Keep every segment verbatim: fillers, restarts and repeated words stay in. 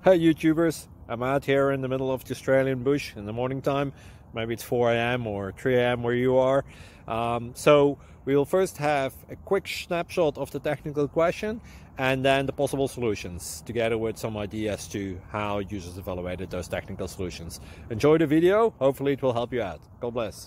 Hey YouTubers, I'm out here in the middle of the Australian bush in the morning time. Maybe it's four A M or three A M where you are. Um, so we will first have a quick snapshot of the technical question and then the possible solutions, together with some ideas to how users evaluated those technical solutions. Enjoy the video, hopefully it will help you out. God bless.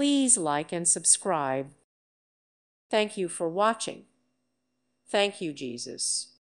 Please like and subscribe. Thank you for watching. Thank you, Jesus.